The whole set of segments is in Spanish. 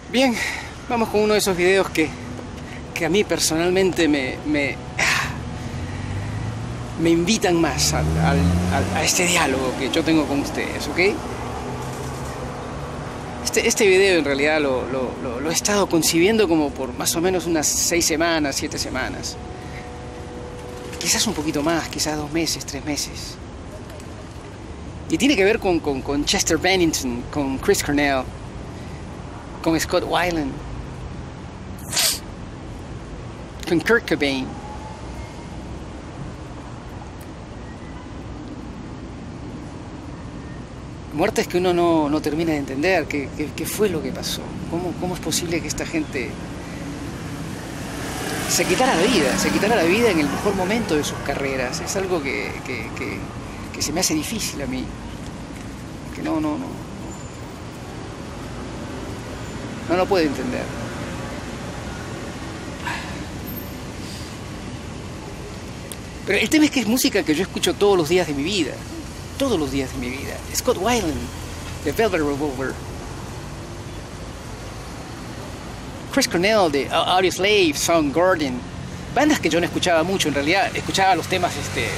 Bien, vamos con uno de esos videos que a mí personalmente me invitan más a este diálogo que yo tengo con ustedes, ¿ok? Este video en realidad lo he estado concibiendo como por más o menos unas 6 semanas, 7 semanas. Quizás un poquito más, quizás 2 meses, 3 meses. Y tiene que ver con Chester Bennington, con Chris Cornell, con Scott Weiland, con Kurt Cobain. Muertes que uno no termina de entender qué fue lo que pasó. ¿Cómo es posible que esta gente se quitara la vida en el mejor momento de sus carreras? Es algo que se me hace difícil a mí. Que no lo puedo entender. Pero el tema es que es música que yo escucho todos los días de mi vida. Todos los días de mi vida. Scott Weiland, de Velvet Revolver. Chris Cornell, de Audioslave, Soundgarden. Bandas que yo no escuchaba mucho, en realidad. Escuchaba los temas,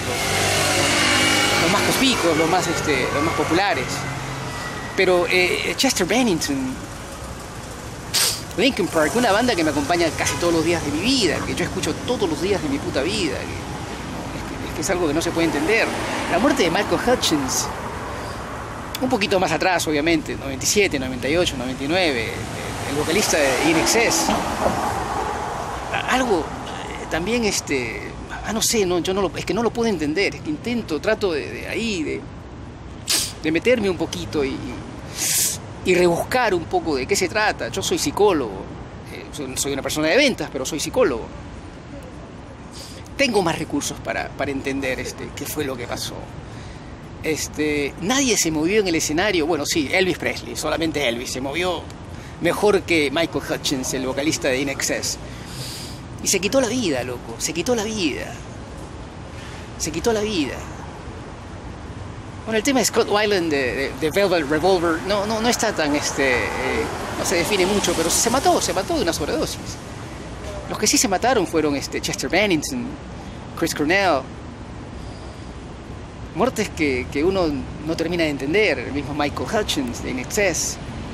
los más conspicuos, los más populares. Pero Chester Bennington, Linkin Park, una banda que me acompaña casi todos los días de mi vida, que yo escucho todos los días de mi puta vida. Es algo que no se puede entender. La muerte de Michael Hutchence, un poquito más atrás obviamente, 97, 98, 99, el vocalista de INXS, algo también no sé, es que no lo puedo entender, es que trato de meterme un poquito y rebuscar un poco de qué se trata. Yo soy psicólogo, soy una persona de ventas, pero soy psicólogo. Tengo más recursos para entender qué fue lo que pasó. Nadie se movió en el escenario. Bueno, sí, Elvis Presley, solamente Elvis se movió mejor que Michael Hutchence, el vocalista de INXS. Y se quitó la vida, loco, se quitó la vida. Se quitó la vida. Bueno, el tema de Scott Weiland de Velvet Revolver no está tan, no se define mucho, pero se mató de una sobredosis. Los que sí se mataron fueron Chester Bennington, Chris Cornell. Muertes que uno no termina de entender. El mismo Michael Hutchence de INXS.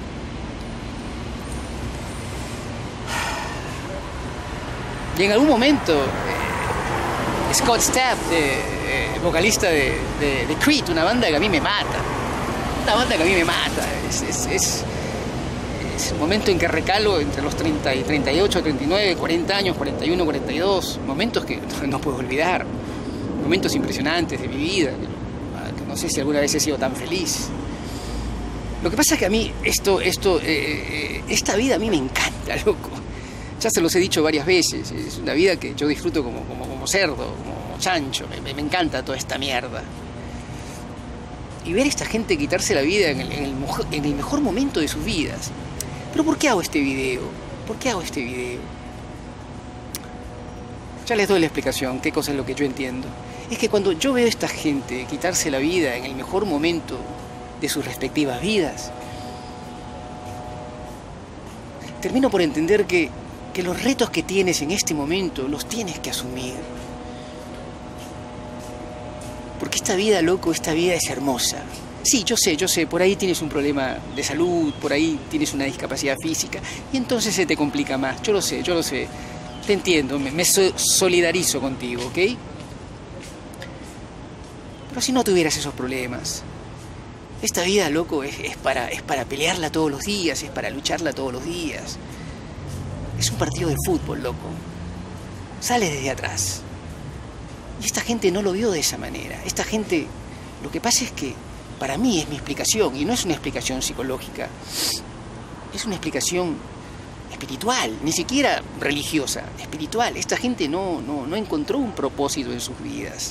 Y en algún momento Scott Stapp, vocalista de Creed, una banda que a mí me mata. Es el momento en que recalo entre los 30 y 38, 39, 40 años, 41, 42. Momentos que no puedo olvidar. Momentos impresionantes de mi vida. Que no sé si alguna vez he sido tan feliz. Lo que pasa es que a mí esta vida a mí me encanta, loco. Ya se los he dicho varias veces. Es una vida que yo disfruto como cerdo, como chancho. Me encanta toda esta mierda. Y ver a esta gente quitarse la vida en el mejor momento de sus vidas. ¿Pero por qué hago este video? Ya les doy la explicación, qué cosa es lo que yo entiendo. Es que cuando yo veo a esta gente quitarse la vida en el mejor momento de sus respectivas vidas, termino por entender que los retos que tienes en este momento los tienes que asumir. Porque esta vida, loco, esta vida es hermosa. Sí, yo sé, por ahí tienes un problema de salud, por ahí tienes una discapacidad física, y entonces se te complica más. Yo lo sé. Te entiendo, me solidarizo contigo, ¿ok? Pero si no tuvieras esos problemas, esta vida, loco, es para pelearla todos los días, es para lucharla todos los días. Es un partido de fútbol, loco. Sale desde atrás. Y esta gente no lo vio de esa manera. Esta gente, lo que pasa es que, para mí es mi explicación, y no es una explicación psicológica, es una explicación espiritual, ni siquiera religiosa, espiritual. Esta gente no encontró un propósito en sus vidas.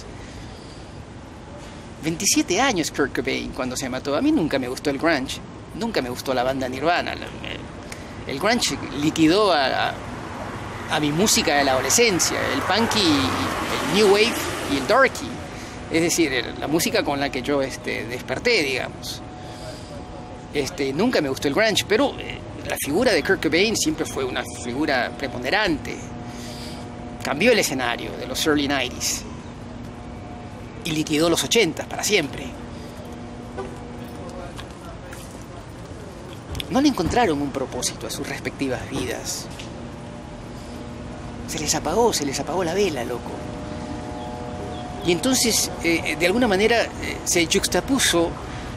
27 años Kurt Cobain cuando se mató. A mí nunca me gustó el grunge, nunca me gustó la banda Nirvana. El grunge liquidó a mi música de la adolescencia, el punky, el new wave y el darky. Es decir, la música con la que yo desperté, digamos. Nunca me gustó el grunge, pero la figura de Kurt Cobain siempre fue una figura preponderante. Cambió el escenario de los early 90s y liquidó los 80s para siempre. No le encontraron un propósito a sus respectivas vidas. Se les apagó la vela, loco. Y entonces, de alguna manera, se juxtapuso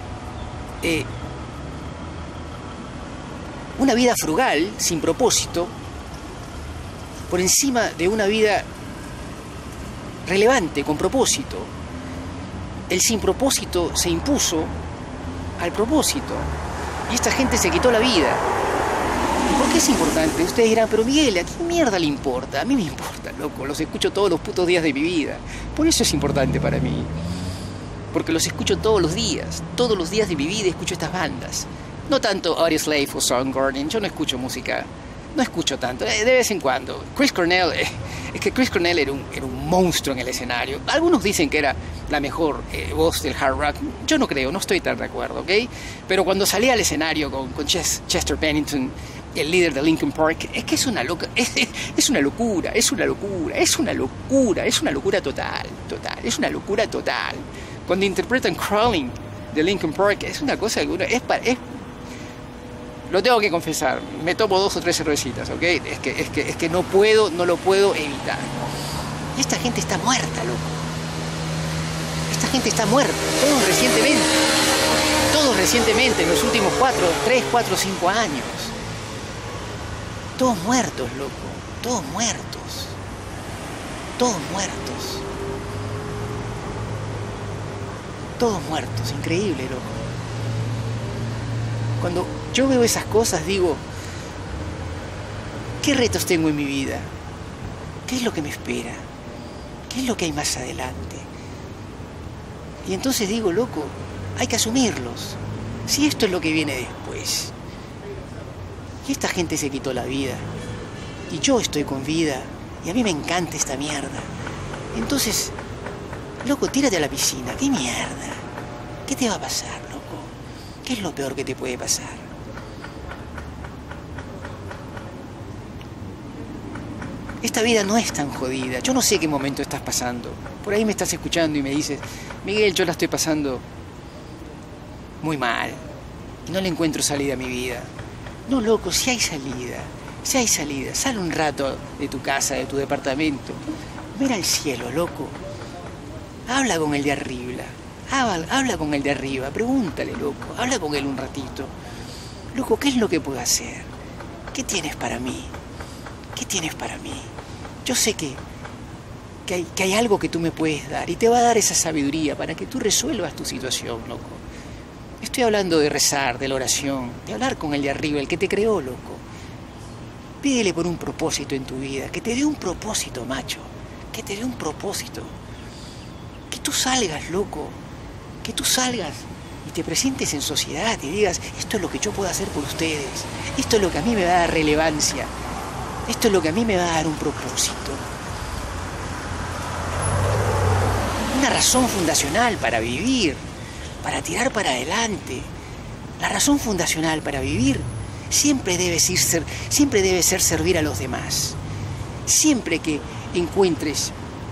una vida frugal, sin propósito, por encima de una vida relevante, con propósito. El sin propósito se impuso al propósito. Y esta gente se quitó la vida. ¿Por qué es importante? Ustedes dirán, pero Miguel, ¿a qué mierda le importa? A mí me importa, loco. Los escucho todos los putos días de mi vida. Por eso es importante para mí. Porque los escucho todos los días. Todos los días de mi vida escucho estas bandas. No tanto Audioslave o Soundgarden. Yo no escucho música. No escucho tanto. De vez en cuando. Chris Cornell... es que Chris Cornell era un monstruo en el escenario. Algunos dicen que era la mejor voz del hard rock. Yo no creo, no estoy tan de acuerdo, ¿ok? Pero cuando salía al escenario con Chester Bennington, el líder de Linkin Park, es que es una locura total. Cuando interpretan Crawling de Linkin Park, es una cosa, lo tengo que confesar, me tomo 2 o 3 cervecitas, ¿ok? Es que no lo puedo evitar. Y esta gente está muerta, loco. Esta gente está muerta, todos recientemente, en los últimos 3, 4, 5 años. Todos muertos, loco, todos muertos, increíble, loco. Cuando yo veo esas cosas digo, ¿qué retos tengo en mi vida? ¿Qué es lo que me espera? ¿Qué es lo que hay más adelante? Y entonces digo, loco, hay que asumirlos. Si esto es lo que viene después. Y esta gente se quitó la vida. Y yo estoy con vida. Y a mí me encanta esta mierda. Entonces, loco, tírate a la piscina. ¿Qué mierda? ¿Qué te va a pasar, loco? ¿Qué es lo peor que te puede pasar? Esta vida no es tan jodida. Yo no sé qué momento estás pasando. Por ahí me estás escuchando y me dices, Miguel, yo la estoy pasando muy mal. Y no le encuentro salida a mi vida. No, loco, si hay salida. Sal un rato de tu casa, de tu departamento. Mira el cielo, loco. Habla con el de arriba. Habla con el de arriba. Pregúntale, loco. Habla con él un ratito. Loco, ¿qué es lo que puedo hacer? ¿Qué tienes para mí? ¿Qué tienes para mí? Yo sé que hay algo que tú me puedes dar y te va a dar esa sabiduría para que tú resuelvas tu situación, loco. Estoy hablando de rezar, de la oración, de hablar con el de arriba, el que te creó, loco. Pídele por un propósito en tu vida, que te dé un propósito, macho, que te dé un propósito. Que tú salgas, loco, que tú salgas y te presentes en sociedad y digas, esto es lo que yo puedo hacer por ustedes, esto es lo que a mí me va a dar relevancia. Esto es lo que a mí me va a dar un propósito. Una razón fundacional para vivir, para tirar para adelante. La razón fundacional para vivir siempre debe ser servir a los demás. Siempre que encuentres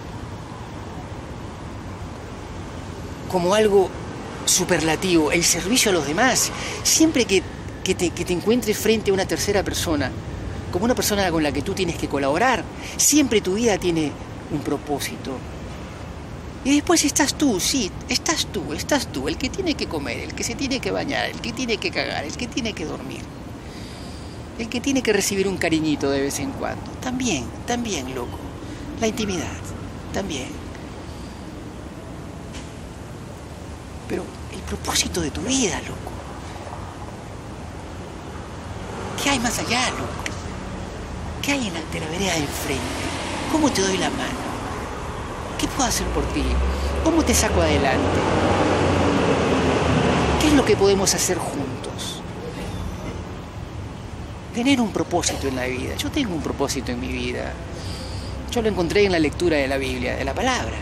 como algo superlativo el servicio a los demás, siempre que te encuentres frente a una tercera persona, como una persona con la que tú tienes que colaborar, siempre tu vida tiene un propósito. Y después estás tú, el que tiene que comer, el que se tiene que bañar, el que tiene que cagar, el que tiene que dormir, el que tiene que recibir un cariñito de vez en cuando. También, loco. La intimidad, también. Pero el propósito de tu vida, loco. ¿Qué hay más allá, loco? ¿Qué hay de la vereda de enfrente? ¿Cómo te doy la mano? ¿Qué puedo hacer por ti? ¿Cómo te saco adelante? ¿Qué es lo que podemos hacer juntos? Tener un propósito en la vida. Yo tengo un propósito en mi vida. Yo lo encontré en la lectura de la Biblia, de la palabra.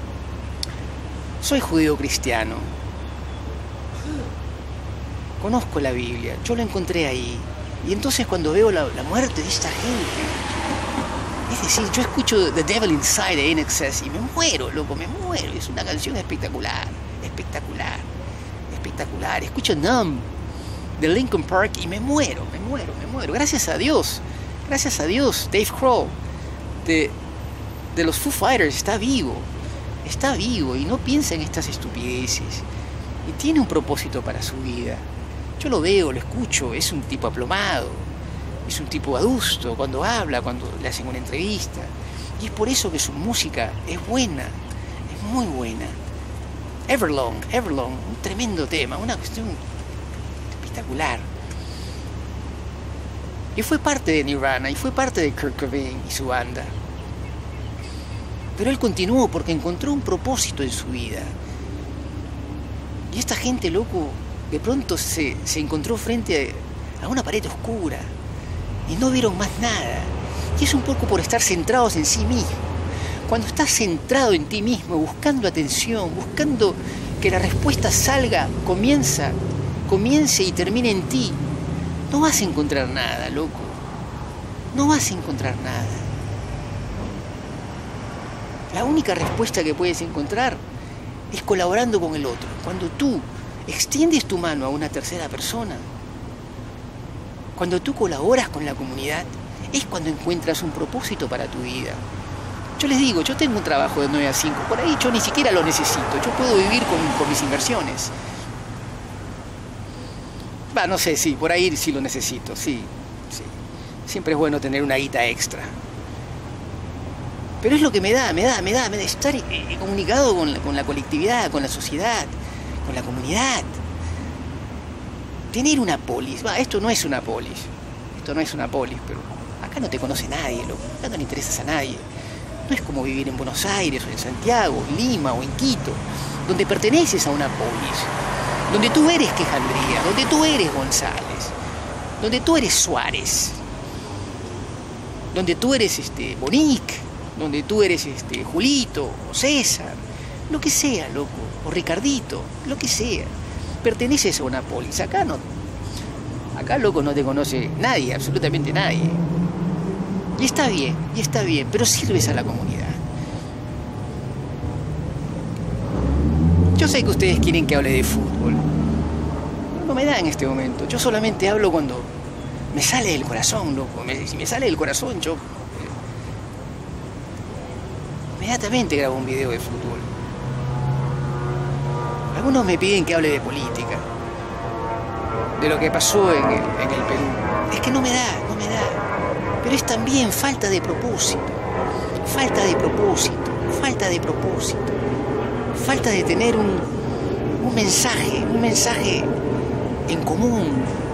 Soy judío cristiano. Conozco la Biblia. Yo lo encontré ahí. Y entonces cuando veo la muerte de esta gente, es decir, yo escucho The Devil Inside de INXS y me muero, loco, me muero. Es una canción espectacular, espectacular, espectacular. Escucho Numb de Linkin Park y me muero, me muero, me muero. Gracias a Dios, Dave Grohl de los Foo Fighters está vivo y no piensa en estas estupideces y tiene un propósito para su vida. Yo lo veo, lo escucho, es un tipo aplomado, es un tipo adusto cuando habla, cuando le hacen una entrevista, y es por eso que su música es buena, es muy buena. Everlong, un tremendo tema, una cuestión espectacular. Y fue parte de Nirvana, y fue parte de Kurt Cobain y su banda. Pero él continuó porque encontró un propósito en su vida. Y esta gente, loco, de pronto se encontró frente a una pared oscura y no vieron más nada. Y es un poco por estar centrados en sí mismo. Cuando estás centrado en ti mismo, buscando atención, buscando que la respuesta salga, comience y termine en ti, no vas a encontrar nada, loco. No vas a encontrar nada. La única respuesta que puedes encontrar es colaborando con el otro. Cuando tú extiendes tu mano a una tercera persona, cuando tú colaboras con la comunidad, es cuando encuentras un propósito para tu vida. Yo les digo, yo tengo un trabajo de 9 a 5, por ahí yo ni siquiera lo necesito, yo puedo vivir con mis inversiones. No sé, sí, por ahí sí lo necesito, sí. Siempre es bueno tener una guita extra. Pero es lo que me da estar comunicado con la colectividad, con la sociedad, con la comunidad. Tener una polis. Esto no es una polis, pero acá no te conoce nadie, loco. Acá no le interesas a nadie. No es como vivir en Buenos Aires, o en Santiago, en Lima, o en Quito, donde perteneces a una polis, donde tú eres Quejandría, donde tú eres González, donde tú eres Suárez, donde tú eres Bonic, donde tú eres Julito, o César, lo que sea, loco, o Ricardito, lo que sea. Perteneces a una polis. Acá no. Acá, loco, no te conoce nadie, absolutamente nadie. Y está bien, pero sirves a la comunidad. Yo sé que ustedes quieren que hable de fútbol. No me da en este momento. Yo solamente hablo cuando me sale del corazón, loco. Si me sale del corazón, yo inmediatamente grabo un video de fútbol. Algunos me piden que hable de política, de lo que pasó en el Perú. Es que no me da. Pero es también falta de propósito, falta de tener un mensaje en común,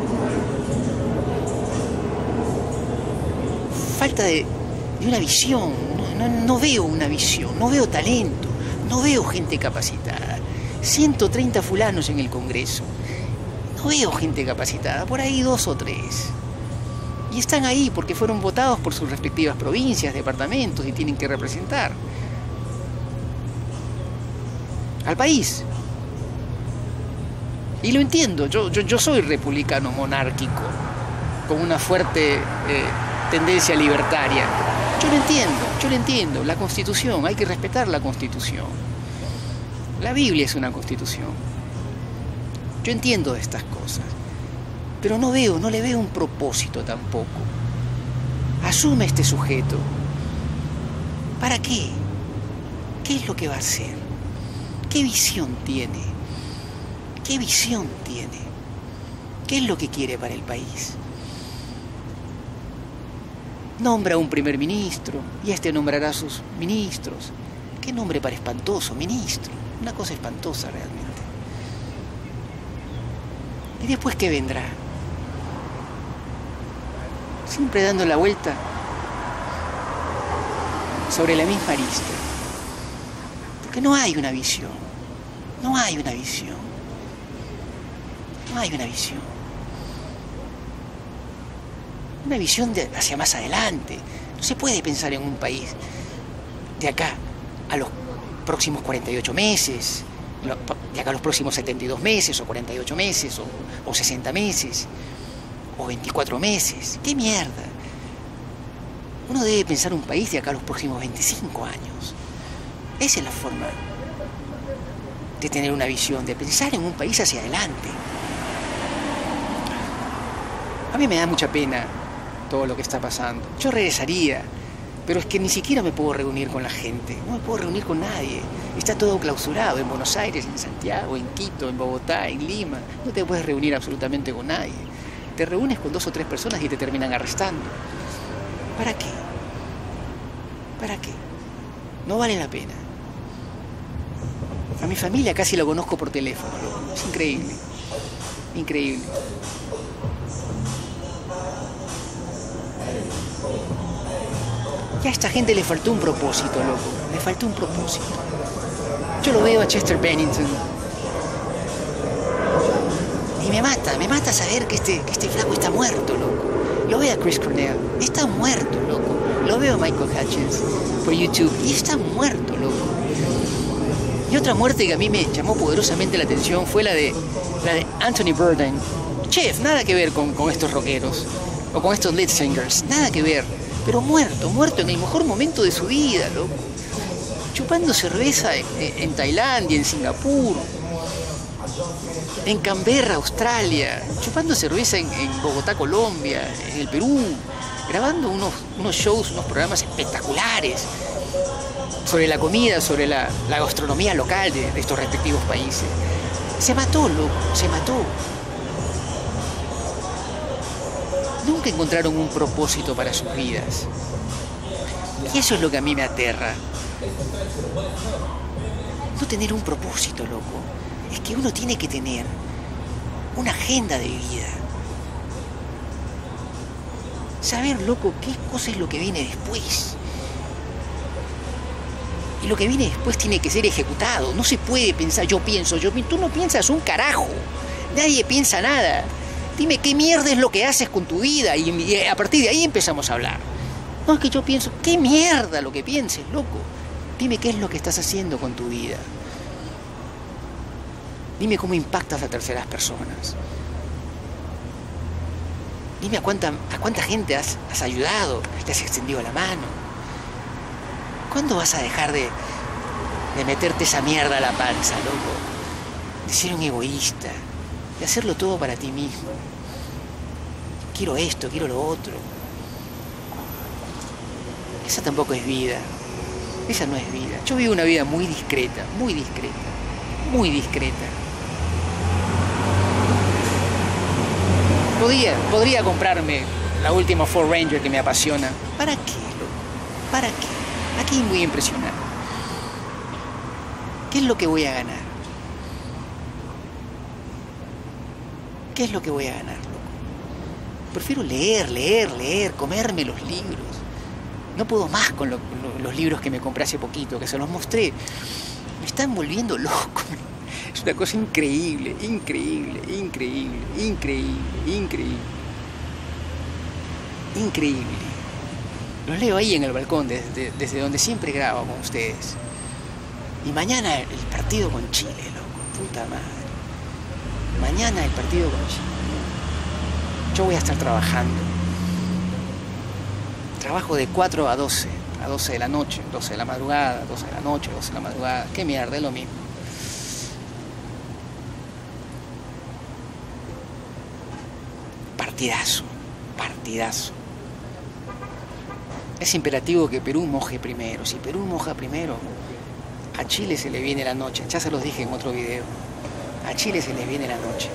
falta de una visión. No veo una visión, no veo talento, no veo gente capacitada. 130 fulanos en el Congreso. No veo gente capacitada, por ahí 2 o 3. Y están ahí porque fueron votados por sus respectivas provincias, departamentos y tienen que representar al país. Y lo entiendo, yo soy republicano monárquico, con una fuerte tendencia libertaria. Yo lo entiendo, la Constitución, hay que respetar la Constitución. La Biblia es una Constitución. Yo entiendo de estas cosas, pero no le veo un propósito tampoco. Asume este sujeto. ¿Para qué? ¿Qué es lo que va a hacer? ¿Qué visión tiene? ¿Qué es lo que quiere para el país? Nombra un primer ministro y nombrará a sus ministros. ¿Qué nombre para espantoso? Ministro. Una cosa espantosa realmente. ¿Y después qué vendrá? Siempre dando la vuelta sobre la misma arista. Porque no hay una visión. Una visión hacia más adelante. No se puede pensar en un país de acá a los próximos 48 meses, de acá a los próximos 72 meses, o 48 meses, o 60 meses, o 24 meses. ¡Qué mierda! Uno debe pensar un país de acá a los próximos 25 años. Esa es la forma de tener una visión, de pensar en un país hacia adelante. A mí me da mucha pena todo lo que está pasando. Yo regresaría, pero es que ni siquiera me puedo reunir con la gente. No me puedo reunir con nadie. Está todo clausurado en Buenos Aires, en Santiago, en Quito, en Bogotá, en Lima. No te puedes reunir absolutamente con nadie. Te reúnes con 2 o 3 personas y te terminan arrestando. ¿Para qué? ¿Para qué? No vale la pena. A mi familia casi la conozco por teléfono. Es increíble. Increíble. Y a esta gente le faltó un propósito, loco. Le faltó un propósito. Yo lo veo a Chester Bennington. Y me mata saber que este flaco está muerto, loco. Lo veo a Chris Cornell. Está muerto, loco. Lo veo a Michael Hutchins por YouTube. Y está muerto, loco. Y otra muerte que a mí me llamó poderosamente la atención fue la de Anthony Bourdain. Chef, nada que ver con estos rockeros. O con estos lead singers. Nada que ver. Pero muerto en el mejor momento de su vida, loco. Chupando cerveza en Tailandia, en Singapur, en Canberra, Australia, chupando cerveza en Bogotá, Colombia, en el Perú, grabando unos shows, unos programas espectaculares sobre la comida, sobre la gastronomía local de estos respectivos países. Se mató, loco, se mató. Nunca encontraron un propósito para sus vidas. Y eso es lo que a mí me aterra. No tener un propósito, loco. Es que uno tiene que tener una agenda de vida. Saber, loco, qué cosa es lo que viene después. Y lo que viene después tiene que ser ejecutado. No se puede pensar, yo pienso. Tú no piensas un carajo. Nadie piensa nada. Dime qué mierda es lo que haces con tu vida y a partir de ahí empezamos a hablar. No, es que yo pienso, qué mierda lo que pienses, loco. Dime qué es lo que estás haciendo con tu vida. Dime cómo impactas a terceras personas. Dime a cuánta gente has ayudado, le has extendido la mano. ¿Cuándo vas a dejar de meterte esa mierda a la panza, loco? De ser un egoísta, de hacerlo todo para ti mismo. Quiero esto, quiero lo otro. Esa tampoco es vida. Esa no es vida. Yo vivo una vida muy discreta, muy discreta, muy discreta. Podría comprarme la última Ford Ranger que me apasiona. ¿Para qué, loco? ¿Para qué? ¿A quién voy a impresionar? ¿Qué es lo que voy a ganar? ¿Qué es lo que voy a ganar, loco? Prefiero leer, comerme los libros. No puedo más con los libros que me compré hace poquito, que se los mostré. Me están volviendo loco. Es una cosa increíble, increíble, increíble, increíble, increíble. Increíble. Los leo ahí en el balcón, desde donde siempre grabo con ustedes. Y mañana el partido con Chile, loco. Puta madre. Mañana el partido con Chile. Yo voy a estar trabajando. Trabajo de 4 a 12 de la noche, 12 de la madrugada, 12 de la noche, 12 de la madrugada. Qué mierda, es lo mismo. Partidazo, partidazo. Es imperativo que Perú moje primero. Si Perú moja primero, a Chile se le viene la noche. Ya se los dije en otro video. A Chile se le viene la noche.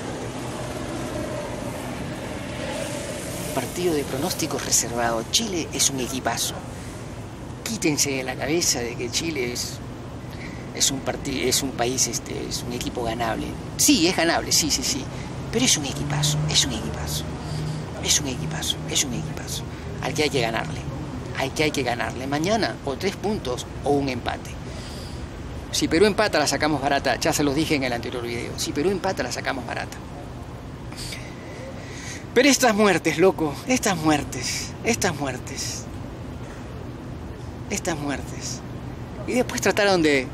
Partido de pronósticos reservado. Chile es un equipazo. Quítense de la cabeza de que Chile es un país, es un equipo ganable. Sí, es ganable, sí. Pero es un equipazo, es un equipazo. Es un equipazo, es un equipazo. Al que hay que ganarle. Al que hay que ganarle. Mañana o 3 puntos o un empate. Si Perú empata la sacamos barata. Ya se los dije en el anterior video. Si Perú empata la sacamos barata. Pero estas muertes, loco, estas muertes. Y después trataron de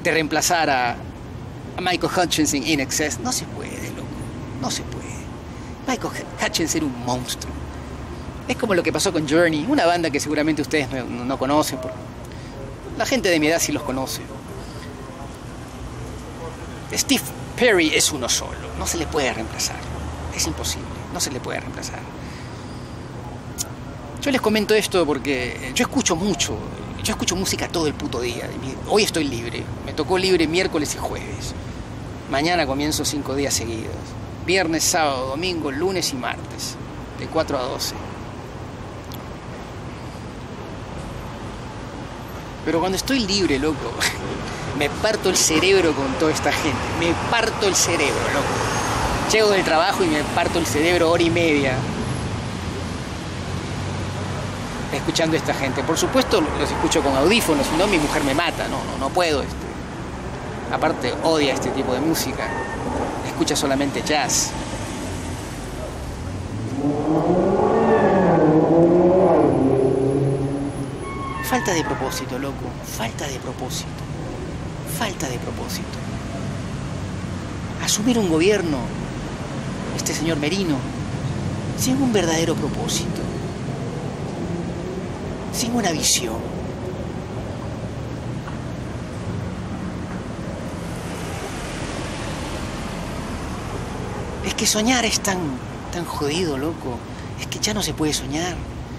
reemplazar a Michael Hutchins en INXS. No se puede, loco, no se puede. Michael Hutchence era un monstruo. Es como lo que pasó con Journey, una banda que seguramente ustedes no conocen, porque la gente de mi edad sí los conoce. Steve Perry es uno solo, no se le puede reemplazar. Es imposible, no se le puede reemplazar. Yo les comento esto porque yo escucho mucho, yo escucho música todo el puto día. Hoy estoy libre, me tocó libre miércoles y jueves. Mañana comienzo 5 días seguidos. Viernes, sábado, domingo, lunes y martes, de 4 a 12. Pero cuando estoy libre, loco, me parto el cerebro con toda esta gente. Me parto el cerebro, loco. Llego del trabajo y me parto el cerebro 1 hora y media escuchando a esta gente. Por supuesto los escucho con audífonos, si no mi mujer me mata. No puedo. Aparte odia este tipo de música. Escucha solamente jazz. Falta de propósito, loco. Falta de propósito. Falta de propósito. Asumir un gobierno, este señor Merino, sin un verdadero propósito. Sin una visión. Es que soñar es tan jodido, loco. Es que ya no se puede soñar.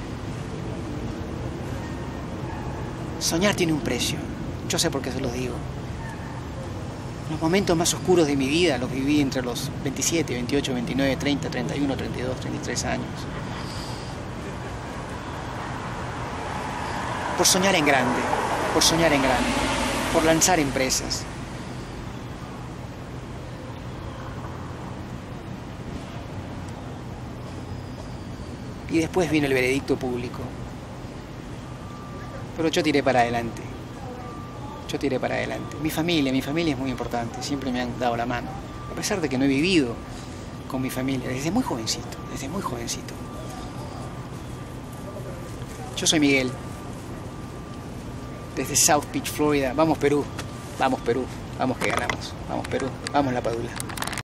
Soñar tiene un precio. Yo sé por qué se los digo. Los momentos más oscuros de mi vida los viví entre los 27, 28, 29, 30, 31, 32, 33 años. Por soñar en grande, por lanzar empresas. Y después vino el veredicto público. Pero yo tiré para adelante. Mi familia es muy importante, siempre me han dado la mano. A pesar de que no he vivido con mi familia, desde muy jovencito. Yo soy Miguel. Desde South Beach, Florida. Vamos Perú, vamos que ganamos. Vamos Perú, vamos La Padula.